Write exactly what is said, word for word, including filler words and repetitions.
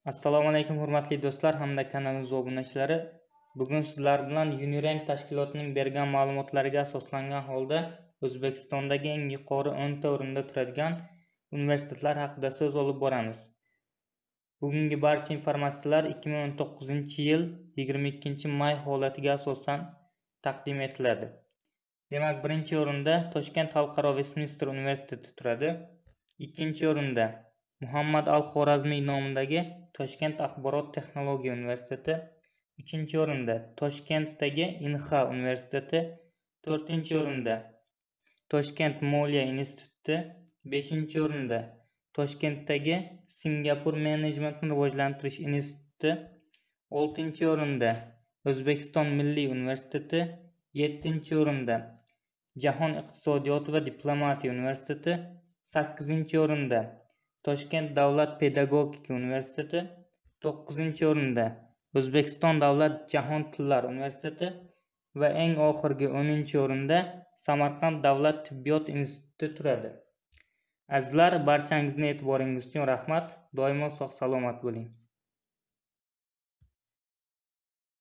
Assalomu alaykum hurmatli do'stlar hamda kanalimiz obunachilari. Bugun sizlar bilan UNIRANK tashkilotining bergan ma'lumotlariga asoslangan holda O'zbekistondagi eng yuqori o'nta o'rinda turadigan universitetlar haqida so'z olib boramiz. Bugungi barcha informatsiyalar ikki ming o'n to'qqizinchi yil yigirma ikkinchi may holatiga asosan taqdim etiladi. Demak, birinchi o'rinda Toshkent xalqaro WESTMINSTER universiteti turadi. Ikkinchi o'rinda Muhammad al-Xorazmiy nomidagi Toshkent axborot texnologiya universiteti, uchinchi o'rinda Toshkentdagi INHA universiteti, to'rtinchi o'rinda Toshkent MOLIYA instituti, beshinchi o'rinda Toshkentdagi Singapur menejmentni rivojlantirish instituti, oltinchi o'rinda O'zbekiston Milliy universiteti, yettinchi o'rinda JAHON iqtisodiyoti va diplomatiya universiteti, sakkizinchi o'rinda Toshkent davlat pedagogika universiteti, to'qqizinchi o'rinda O'zbekiston davlat jahon tillar universiteti va eng oxirgi o'ninchi o'rinda Samarqand davlat tibbiyot instituti turadi. Azizlar, barchangizni e'tiboringiz uchun rahmat. Doimo sog' salomat bo'ling.